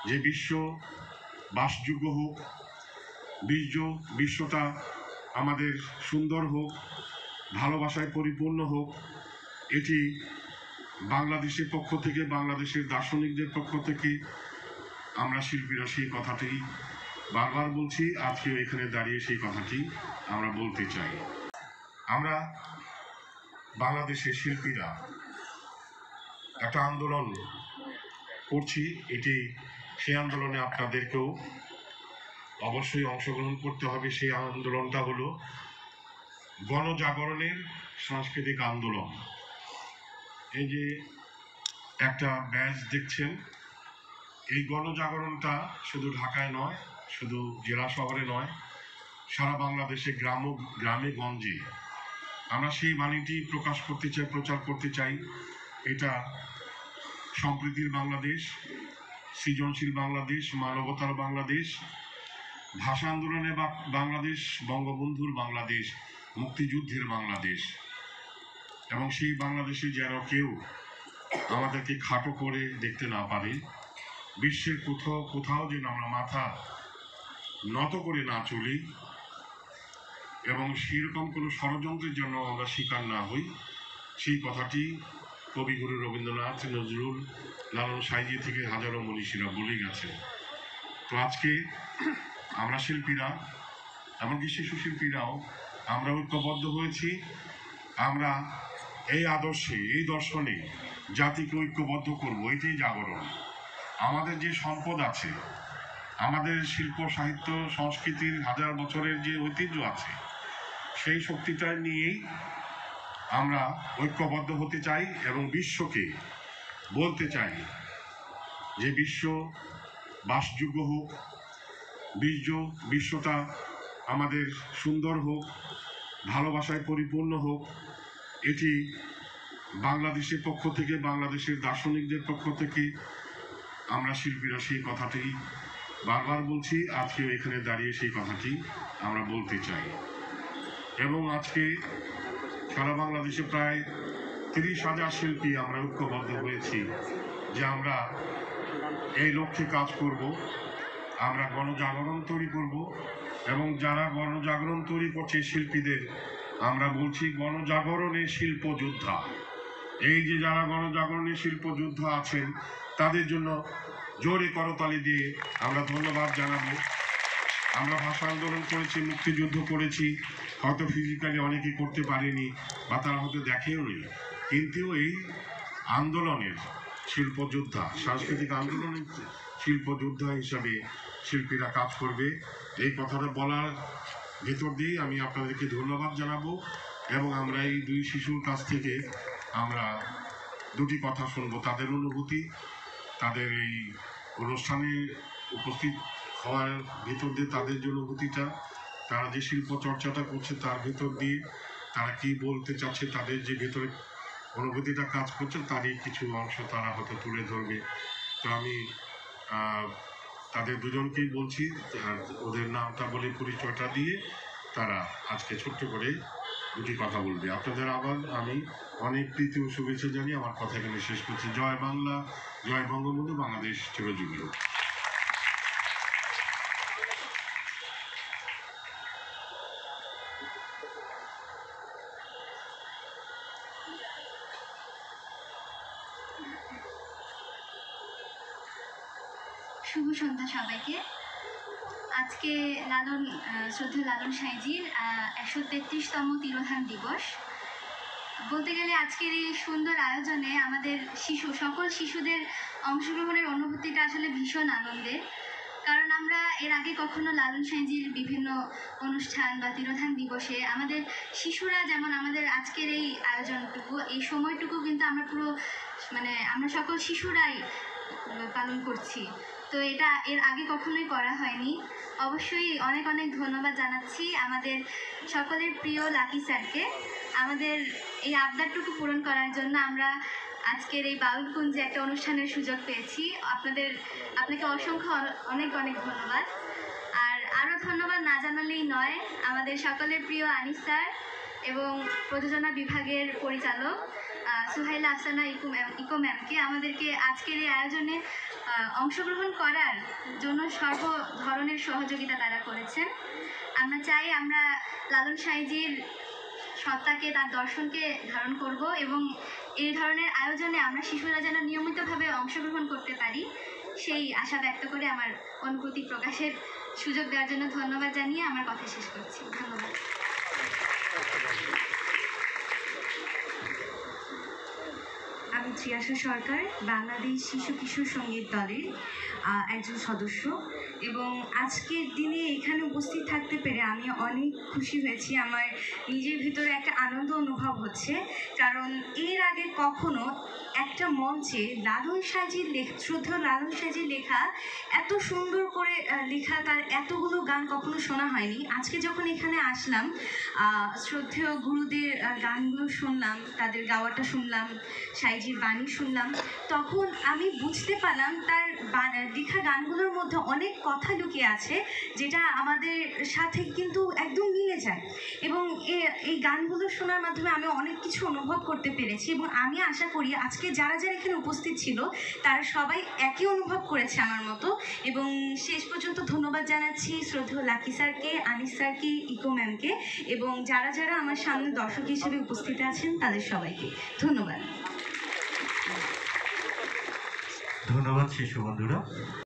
যে বিশ্ব বাসযোগ্য হোক, বিশ্বটা আমাদের সুন্দর হোক, ভালোবাসায় পরিপূর্ণ হোক, এটি বাংলাদেশের পক্ষ থেকে, বাংলাদেশের দার্শনিকদের পক্ষ থেকে আমরা শিল্পীরা সেই কথাটি বারবার বলছি। আজকেও এখানে দাঁড়িয়ে সেই কথাটি আমরা বলতে চাই। আমরা বাংলাদেশের শিল্পীরা একটা আন্দোলন করছি, এটি সেই আন্দোলনে আপনাদেরকেও অবশ্যই অংশগ্রহণ করতে হবে। সেই আন্দোলনটা হলো গণজাগরণের সাংস্কৃতিক আন্দোলন। এই যে একটা ব্যাজ দেখছেন, এই গণজাগরণটা শুধু ঢাকায় নয়, শুধু জেলা শহরে নয়, সারা বাংলাদেশে গ্রামে গঞ্জে আমরা সেই বাণীটি প্রকাশ করতে চাই, প্রচার করতে চাই। এটা সম্প্রীতির বাংলাদেশ, সৃজনশীল বাংলাদেশ, মানবতার বাংলাদেশ, ভাষা আন্দোলনে বাংলাদেশ, বঙ্গবন্ধুর বাংলাদেশ, মুক্তিযুদ্ধের বাংলাদেশ। এবং সেই বাংলাদেশে যেন কেউ আমাদেরকে খাটো করে দেখতে না পারে, বিশ্বের কোথাও যেন আমরা মাথা নত করে না চলি, এবং সেরকম কোনো ষড়যন্ত্রের জন্য আমরা শিকার না হই, সেই কথাটি কবিগুরু রবীন্দ্রনাথ, নজরুল, লালন সাঁইজি থেকে হাজারো মনীষীরা বলে গেছেন। তো আজকে আমরা শিল্পীরা, এমনকি শিশু শিল্পীরাও আমরা ঐক্যবদ্ধ হয়েছি। আমরা এই আদর্শে, এই দর্শনে জাতিকে ঐক্যবদ্ধ করব, এটাই জাগরণ। আমাদের যে সম্পদ আছে, আমাদের শিল্প সাহিত্য সংস্কৃতির হাজার বছরের যে ঐতিহ্য আছে, সেই শক্তিটা নিয়েই আমরা ঐক্যবদ্ধ হতে চাই এবং বিশ্বকে বলতে চাই যে বিশ্ব বাসযোগ্য হোক, বিশ্বটা আমাদের সুন্দর হোক, ভালোবাসায় পরিপূর্ণ হোক। এটি বাংলাদেশের পক্ষ থেকে, বাংলাদেশের দার্শনিকদের পক্ষ থেকে আমরা শিল্পীরা সেই কথাটি বারবার বলছি। আজকেও এখানে দাঁড়িয়ে সেই কথাটি আমরা বলতে চাই। এবং আজকে সারা বাংলাদেশে প্রায় 30,000 শিল্পী আমরা ঐক্যবদ্ধ হয়েছি যে আমরা এই লক্ষ্যে কাজ করব। আমরা গণজাগরণ তৈরি করব, এবং যারা গণজাগরণ তৈরি করছে শিল্পীদের আমরা বলছি গণজাগরণের শিল্প যোদ্ধা। এই যে যারা গণজাগরণের শিল্প যোদ্ধা আছেন, তাদের জন্য জোরে করতালি দিয়ে আমরা ধন্যবাদ জানাবো। আমরা ভাষা আন্দোলন করেছি, মুক্তিযুদ্ধ করেছি, হয়তো ফিজিক্যালি অনেকে করতে পারেনি বা তারা হয়তো দেখেও নি, কিন্তু এই আন্দোলনের শিল্পযোদ্ধা, সাংস্কৃতিক আন্দোলনের শিল্পযোদ্ধা হিসাবে শিল্পীরা কাজ করবে। এই কথাটা বলার ভেতর দিয়েই আমি আপনাদেরকে ধন্যবাদ জানাবো। এবং আমরা এই দুই শিশুর কাছ থেকে আমরা দুটি কথা শুনবো, তাদের অনুভূতি, তাদের এই অনুষ্ঠানে উপস্থিত হওয়ার ভেতর দিয়ে তাদের যে অনুভূতিটা, তারা যে শিল্প চর্চাটা করছে তার ভেতর দিয়ে তারা কি বলতে চাচ্ছে, তাদের যে ভেতরে অনুভূতিটা কাজ করছে তারই কিছু অংশ তারা হয়তো তুলে ধরবে। তো আমি তাদের দুজনকেই বলছি, ওদের নামটা বলে পরিচয়টা দিয়ে তারা আজকে ছোট্ট করে দুটি কথা বলবে। আপনাদের আবার আমি অনেক প্রীতি ও শুভেচ্ছা জানিয়ে আমার কথা এখানে শেষ করছি। জয় বাংলা, জয় বঙ্গবন্ধু, বাংলাদেশ চিরজীবী হোক। শুভ সন্ধ্যা সবাইকে। আজকে শ্রদ্ধেয় লালন সাঁইজির 133তম তিরোধান দিবস। বলতে গেলে আজকের এই সুন্দর আয়োজনে আমাদের সকল শিশুদের অংশগ্রহণের অনুভূতিটা আসলে ভীষণ আনন্দের। কারণ আমরা এর আগে কখনো লালন সাঁইজির বিভিন্ন অনুষ্ঠান বা তিরোধান দিবসে আমাদের শিশুরা, যেমন আমাদের আজকের এই আয়োজনটুকু, এই সময়টুকু কিন্তু আমরা সকল শিশুরাই পালন করছি। তো এটা এর আগে কখনোই করা হয়নি। অবশ্যই অনেক অনেক ধন্যবাদ জানাচ্ছি আমাদের সকলের প্রিয় লাকি স্যারকে, আমাদের এই আবদারটুকু পূরণ করার জন্য আমরা আজকের এই বাউলকুঞ্জে একটা অনুষ্ঠানের সুযোগ পেয়েছি। আপনাকে অসংখ্য অনেক অনেক ধন্যবাদ। আর আরও ধন্যবাদ না জানালেই নয় আমাদের সকলের প্রিয় আনিস স্যার এবং প্রযোজনা বিভাগের পরিচালক সুহাইলা আফসানা ইকো ম্যামকে, আমাদেরকে আজকের এই আয়োজনে অংশগ্রহণ করার জন্য সর্ব ধরনের সহযোগিতা তারা করেছেন। আমরা চাই আমরা লালন সাঁইজির সত্তাকে, তার দর্শনকে ধারণ করব এবং এই ধরনের আয়োজনে আমরা শিশুরা যেন নিয়মিতভাবে অংশগ্রহণ করতে পারি সেই আশা ব্যক্ত করে আমার অনুভূতি প্রকাশের সুযোগ দেওয়ার জন্য ধন্যবাদ জানিয়ে আমার কথা শেষ করছি। ধন্যবাদ। আমি ত্রিয়াশা সরকার, বাংলাদেশ শিশু কিশোর সঙ্গীত দলের একজন সদস্য, এবং আজকের দিনে এখানে উপস্থিত থাকতে পেরে আমি অনেক খুশি হয়েছি। আমার নিজের ভিতরে একটা আনন্দ অনুভব হচ্ছে, কারণ এর আগে কখনো একটা মঞ্চে লালন সাঁইজির শ্রদ্ধেয় লালন সাঁইজির লেখা এত সুন্দর করে লেখা, তার এতগুলো গান কখনো শোনা হয়নি। আজকে যখন এখানে আসলাম, শ্রদ্ধেয় গুরুদের গানগুলো শুনলাম, তাদের গাওয়াটা শুনলাম, সাঁইজির বাণী শুনলাম, তখন আমি বুঝতে পারলাম তার লেখা গানগুলোর মধ্যে অনেক কথা লুকিয়ে আছে যেটা আমাদের সাথে কিন্তু একদম মিলে যায়, এবং এই গানগুলো শোনার মাধ্যমে আমি অনেক কিছু অনুভব করতে পেরেছি। এবং আমি আশা করি আজকে যারা যারা এখানে উপস্থিত ছিল তারা সবাই একই অনুভব করেছে আমার মতো। এবং শেষ পর্যন্ত ধন্যবাদ জানাচ্ছি শ্রদ্ধেয় লাকি স্যারকে, আনিস স্যারকে, ইকো ম্যামকে, এবং যারা যারা আমার সামনে দর্শক হিসেবে উপস্থিত আছেন তাদের সবাইকে ধন্যবাদ। ধন্যবাদ শিশু বন্ধুরা।